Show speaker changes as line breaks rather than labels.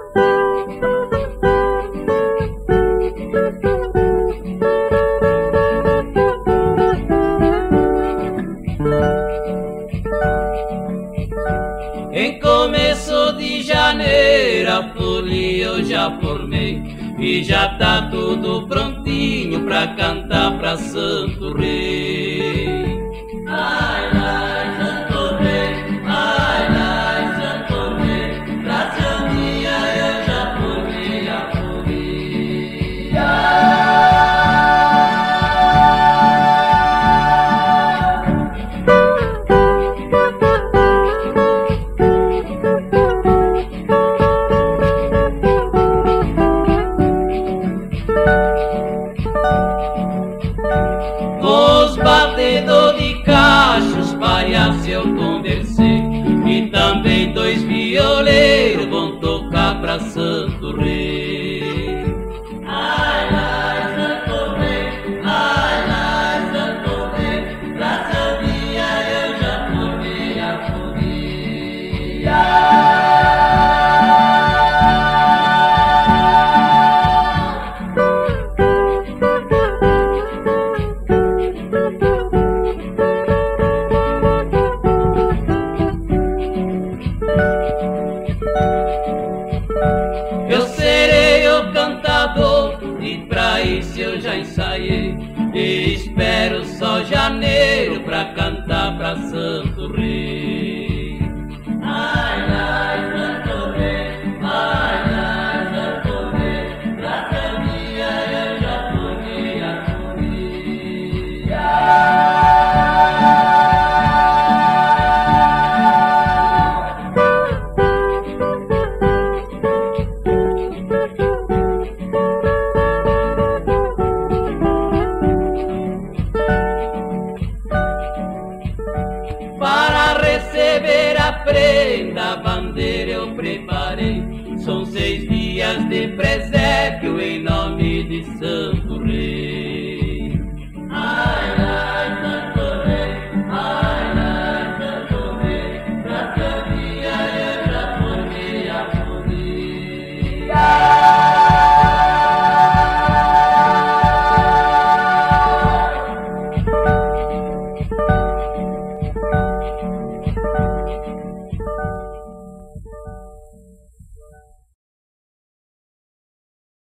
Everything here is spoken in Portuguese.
Em começo de janeiro a folia eu já formei e já tá tudo prontinho pra cantar pra Santo Rei. Ai, ai, Santo Rei, ai, ai, Santo Rei, pra seu dia eu já formei a folia. Com os batedor de cachos, palhaços eu conversei, e também dois violeiros vão tocar pra Santo Rei. Ai, ai, Santo Rei, ai, ai, Santo Rei, pra seu dia eu já formei a folia. Eu serei o cantador e pra isso eu já ensaiei, e espero só janeiro pra cantar pra Santo Rei. Ai, ai, Santo Rei, ai, ai, Santo Rei, pra seu dia eu já formei a folia. Para receber a prenda, a bandeira eu preparei. São 6 dias de presépio em nome de Santo Rei.